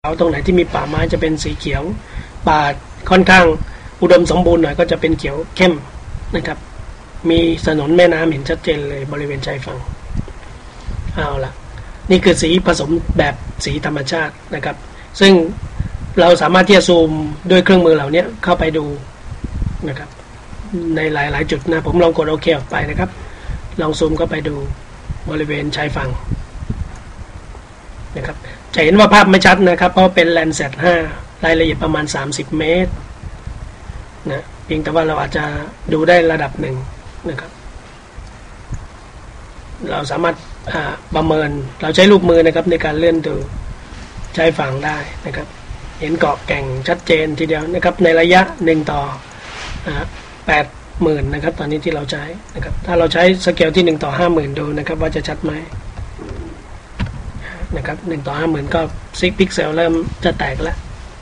เอาตรงไหนที่มีป่าไม้จะเป็นสีเขียวป่าค่อนข้างอุดมสมบูรณ์หน่อยก็จะเป็นเขียวเข้มนะครับมีถนนแม่น้ำเห็นชัดเจนเลยบริเวณชายฝั่งเอาละนี่คือสีผสมแบบสีธรรมชาตินะครับซึ่งเราสามารถที่จะซูมด้วยเครื่องมือเหล่านี้เข้าไปดูนะครับในหลายๆจุดนะผมลองกดโอเคออกไปนะครับลองซูมเข้าไปดูบริเวณชายฝั่งนะครับจะเห็นว่าภาพไม่ชัดนะครับเพราะเป็น Landsat 5รายละเอียดประมาณ30 เมตรนะเพียงแต่ว่าเราอาจจะดูได้ระดับหนึ่งนะครับเราสามารถประเมินเราใช้ลูกมือนะครับในการเลื่อนดูชายฝั่งได้นะครับเห็นเกาะแก่งชัดเจนทีเดียวนะครับในระยะ1 ต่อ 80,000นะครับตอนนี้ที่เราใช้นะครับถ้าเราใช้สเกลที่1 ต่อ 50,000ดูนะครับว่าจะชัดไหมนะครับ1 ต่อ 50,000ก็ซิกพิกเซลเริ่มจะแตกแล้ว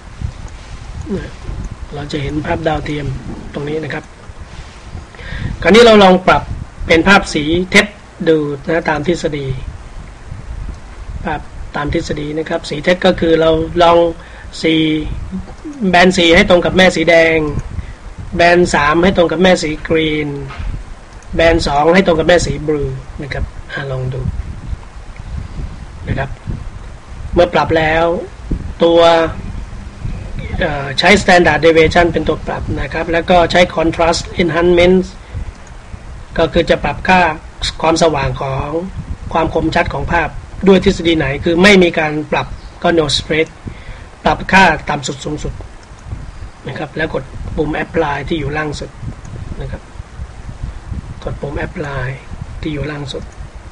เราจะเห็นภาพดาวเทียมตรงนี้นะครับคราวนี้เราลองปรับเป็นภาพสีเท็จดูนะตามทฤษฎีภาพตามทฤษฎีนะครับสีเท็จก็คือเราลองสีแบนสีให้ตรงกับแม่สีแดงแบน3ให้ตรงกับแม่สีกรีนแบน2ให้ตรงกับแม่สีบลูนะครับลองดูนะครับเมื่อปรับแล้วตัวใช้ standard deviation เป็นตัวปรับนะครับแล้วก็ใช้ contrast enhancement ก็คือจะปรับค่าความสว่างของความคมชัดของภาพด้วยทฤษฎีไหนคือไม่มีการปรับก็ no spread ปรับค่าต่ำสุดสูงสุดนะครับแล้วกดปุ่ม apply ที่อยู่ล่างสุดนะครับกดปุ่ม apply ที่อยู่ล่างสุด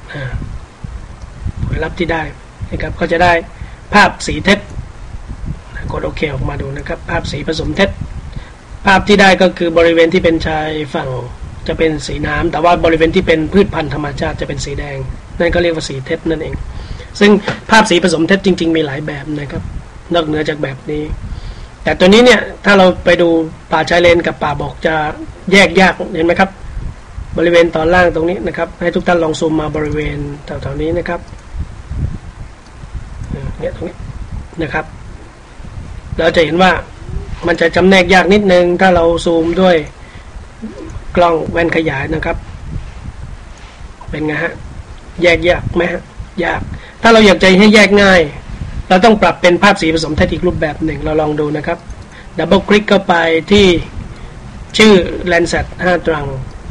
ผลลัพธ์ที่ได้นะครับก็จะได้ภาพสีเท็จกดโอเคออกมาดูนะครับภาพสีผสมเท็จภาพที่ได้ก็คือบริเวณที่เป็นชายฝั่งจะเป็นสีน้ำแต่ว่าบริเวณที่เป็นพืชพันธุ์ธรรมชาติจะเป็นสีแดงนั่นก็เรียกว่าสีเท็จนั่นเองซึ่งภาพสีผสมเท็จจริงๆมีหลายแบบนะครับนอกเหนือจากแบบนี้แต่ตัวนี้เนี่ยถ้าเราไปดูป่าชายเลนกับป่าบกจะแยกยากเห็นไหมครับบริเวณตอนล่างตรงนี้นะครับให้ทุกท่านลองซูมมาบริเวณแถวๆนี้นะครับเนี่ยตรงนี้นะครับเราจะเห็นว่ามันจะจำแนกยากนิดนึงถ้าเราซูมด้วยกล้องแว่นขยายนะครับเป็นไงฮะแยกยากไหมฮะยากถ้าเราอยากจะให้แยกง่ายเราต้องปรับเป็นภาพสีผสมเท็จอีกรูปแบบหนึ่งเราลองดูนะครับดับเบิลคลิกเข้าไปที่ชื่อ Landsat 5 ตรัง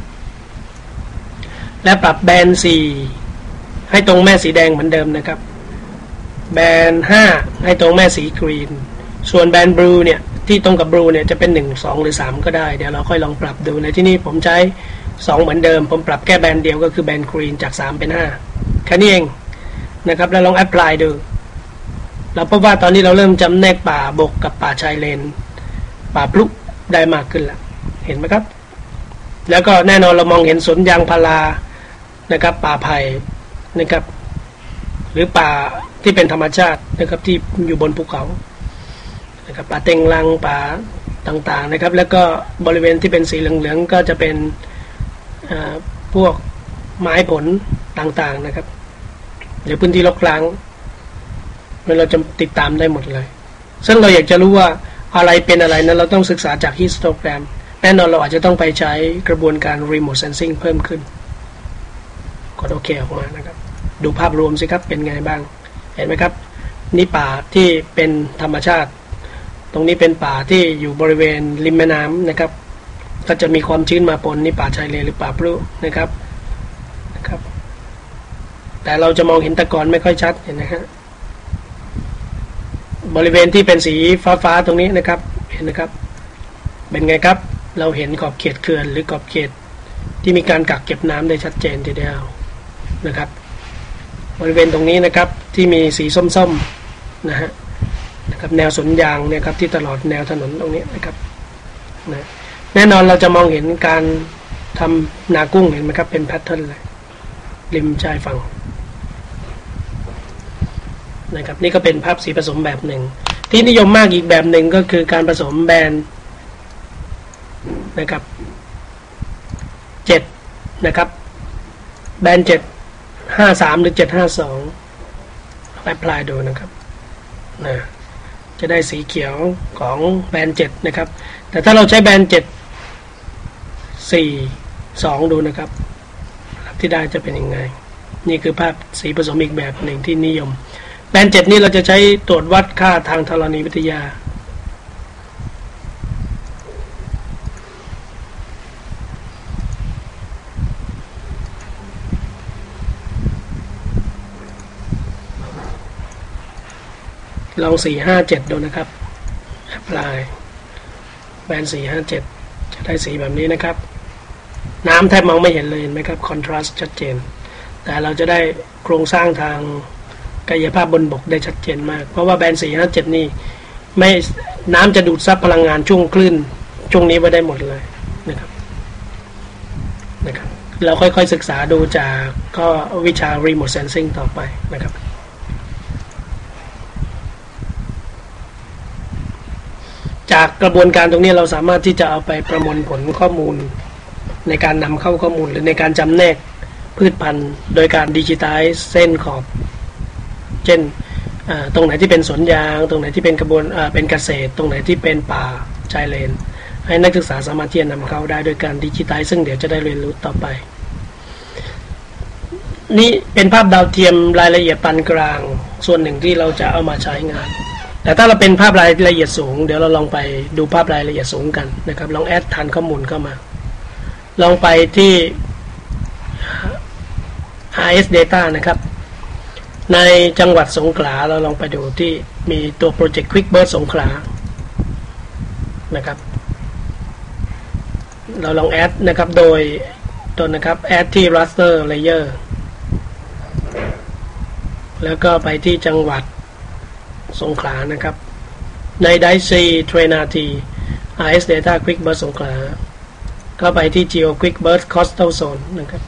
และปรับแบน4ให้ตรงแม่สีแดงเหมือนเดิมนะครับแบน5ให้ตรงแม่สีกรีนส่วนแบนบลูเนี่ยที่ตรงกับบลูเนี่ยจะเป็น1 2หรือ3ก็ได้เดี๋ยวเราค่อยลองปรับดูในที่นี้ผมใช้2เหมือนเดิมผมปรับแค่แบนเดียวก็คือแบนกรีนจาก3เป็น5แค่นี้เองนะครับแล้วลองแอพพลายดูเราพบว่าตอนนี้เราเริ่มจำแนกป่าบกกับป่าชายเลนป่าพลุได้มากขึ้นแล้วเห็นไหมครับแล้วก็แน่นอนเรามองเห็นสวนยางพารานะครับป่าไผ่นะครับหรือป่าที่เป็นธรรมชาตินะครับที่อยู่บนภูเขานะครับป่าเต็งรังป่าต่างๆนะครับแล้วก็บริเวณที่เป็นสีเหลืองๆก็จะเป็นพวกไม้ผลต่างๆนะครับหรือพื้นที่รกร้างเราจะติดตามได้หมดเลยซึ่งเราอยากจะรู้ว่าอะไรเป็นอะไรนั้นเราต้องศึกษาจากฮิสโตแกรมแน่นอนเราอาจจะต้องไปใช้กระบวนการ remote sensing เพิ่มขึ้นกดโอเคออกมานะครับดูภาพรวมสิครับเป็นไงบ้างเห็นไหมครับนี่ป่าที่เป็นธรรมชาติตรงนี้เป็นป่าที่อยู่บริเวณริมแม่น้ำนะครับก็จะมีความชื้นมาปนนี่ป่าชายเลนหรือป่าพลุนะครับแต่เราจะมองเห็นตะกอนไม่ค่อยชัดเห็นนะฮะบริเวณที่เป็นสีฟ้าๆตรงนี้นะครับเห็นนะครับเป็นไงครับเราเห็นขอบเขตเขื่อนหรือขอบเขตที่มีการกักเก็บน้ำได้ชัดเจนทีเดียวนะครับบริเวณตรงนี้นะครับที่มีสีส้มๆนะครับแนวสวนยางเนี่ยครับที่ตลอดแนวถนนตรงนี้นะครับนะแน่นอนเราจะมองเห็นการทำนากุ้งเห็นไหมครับเป็นแพทเทิร์นเลยริมชายฝั่งนะครับนี่ก็เป็นภาพสีผสมแบบหนึ่งที่นิยมมากอีกแบบหนึ่งก็คือการผสมแบนนะครับ7นะครับแบน753หรือ752แอพพลายดูนะครับนะจะได้สีเขียวของแบน7นะครับแต่ถ้าเราใช้แบน7 4 2ดูนะครับที่ได้จะเป็นยังไงนี่คือภาพสีผสมอีกแบบหนึ่งที่นิยมแบน7นี้เราจะใช้ตรวจวัดค่าทางธรณีวิทยาลอง457ดูนะครับ apply แบน457จะได้สีแบบนี้นะครับน้ำแทบมองไม่เห็นเลยเห็นไหมครับ contrast ชัดเจนแต่เราจะได้โครงสร้างทางกายภาพบนบกได้ชัดเจนมากเพราะว่าแบน457นี่ไม่น้ำจะดูดซับพลังงานช่วงคลื่นช่วงนี้ไว้ได้หมดเลยนะครับเราค่อยๆศึกษาดูจากก็วิชา remote sensing ต่อไปนะครับจากกระบวนการตรงนี้เราสามารถที่จะเอาไปประมวลผลข้อมูลในการนำเข้าข้อมูลหรือในการจำแนกพืชพันธุ์โดยการดิจิทัลเส้นขอบเช่นตรงไหนที่เป็นสวนยางตรงไหนที่เป็นกระบวนเป็นเกษตรตรงไหนที่เป็นป่าชายเลนให้นักศึกษาสามารถที่จะนำเข้าได้โดยการดิจิทัลซึ่งเดี๋ยวจะได้เรียนรู้ต่อไปนี่เป็นภาพดาวเทียมรายละเอียดปานกลางส่วนหนึ่งที่เราจะเอามาใช้งานแต่ถ้าเราเป็นภาพรายละเอียดสูงเดี๋ยวเราลองไปดูภาพรายละเอียดสูงกันนะครับลองแอดฐานข้อมูลเข้ามาลองไปที่ RS Data นะครับในจังหวัดสงขลาเราลองไปดูที่มีตัวโปรเจกต์ Quick Burst สงขลานะครับเราลองแอดนะครับโดยตัวนะครับแอดที่ raster layer แล้วก็ไปที่จังหวัดสงขลานะครับใน DICE Trainati RS Data Quick Burst สงขลาก็ไปที่ Geo Quick Burst Coastal Zone นะครับ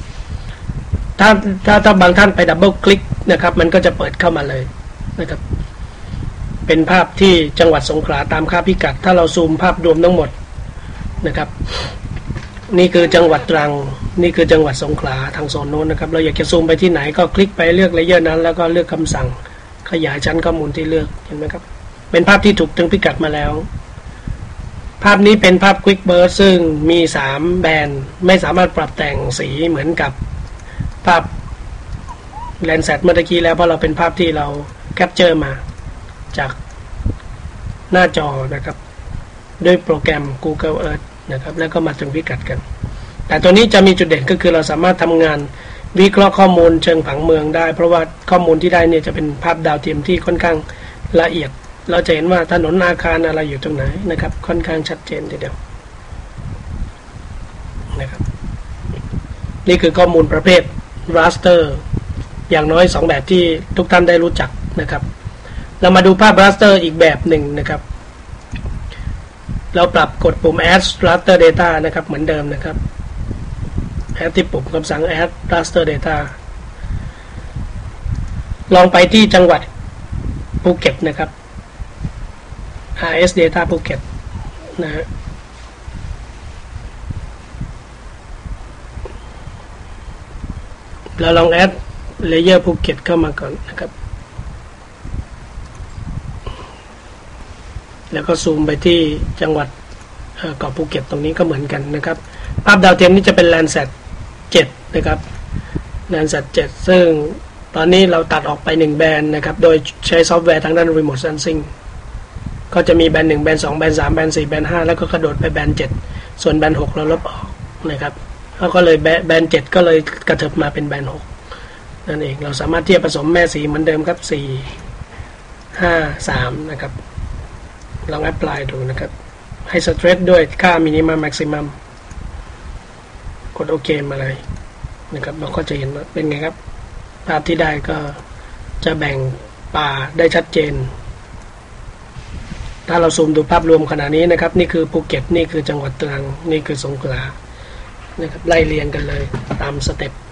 ถ้าบางท่านไปดับเบิลคลิกนะครับมันก็จะเปิดเข้ามาเลยนะครับเป็นภาพที่จังหวัดสงขลาตามค่าพิกัดถ้าเราซูมภาพรวมทั้งหมดนะครับนี่คือจังหวัดตรังนี่คือจังหวัดสงขลาทางโซนโน้นนะครับเราอยากจะซูมไปที่ไหนก็คลิกไปเลือกเลเยอร์นั้นแล้วก็เลือกคำสั่งขยายชั้นข้อมูลที่เลือกเห็นไหมครับเป็นภาพที่ถูกถึงพิกัดมาแล้วภาพนี้เป็นภาพ Quick Burst ซึ่งมี3แบนไม่สามารถปรับแต่งสีเหมือนกับภาพ Landsat เมื่อกี้แล้วเพราะเราเป็นภาพที่เราแคปเจอร์มาจากหน้าจอนะครับด้วยโปรแกรม Google Earth นะครับแล้วก็มาถึงพิกัดกันแต่ตัวนี้จะมีจุดเด่นก็คือเราสามารถทำงานวิเคราะห์ข้อมูลเชิงผังเมืองได้เพราะว่าข้อมูลที่ได้เนี่ยจะเป็นภาพดาวเทียมที่ค่อนข้างละเอียดเราจะเห็นว่าถนนอาคารอะไรอยู่ตรงไหนนะครับค่อนข้างชัดเจนทีเดียวนะครับนี่คือข้อมูลประเภท raster อย่างน้อย2แบบที่ทุกท่านได้รู้จักนะครับเรามาดูภาพ raster อีกแบบหนึ่งนะครับเราปรับกดปุ่ม add raster data นะครับเหมือนเดิมนะครับแอดที่ปุ่มคำสั่ง add raster data ลองไปที่จังหวัดภูเก็ตนะครับ RS Data ภูเก็ตนะฮะเราลองแอดเลเยอร์ภูเก็ตเข้ามาก่อนนะครับแล้วก็ซูมไปที่จังหวัดเกาะภูเก็ตตรงนี้ก็เหมือนกันนะครับภาพดาวเทียมนี้จะเป็น Landsat 7นะครับ Landsat 7ซึ่งตอนนี้เราตัดออกไป1แบนนะครับโดยใช้ซอฟต์แวร์ทางด้าน Remote Sensing ก็จะมีแบน1แบน2แบน3แบน4แบน5แล้วก็กระโดดไปแบน7ส่วนแบน6เราลบออกนะครับแล้วก็เลยแบน7ก็เลยกระเถิบมาเป็นแบน6นั่นเองเราสามารถที่จะผสมแม่สีเหมือนเดิมครับ4 5 3นะครับลองแอพพลายดูนะครับให้สเตรทด้วยค่ามินิมัมแม็กซิมัมกดโอเคมาเลยนะครับเราก็จะเห็นว่าเป็นไงครับภาพที่ได้ก็จะแบ่งป่าได้ชัดเจนถ้าเราซูมดูภาพรวมขณะนี้นะครับนี่คือภูเก็ตนี่คือจังหวัดตรังนี่คือสงขลานะครับไล่เรียงกันเลยตามสเต็ป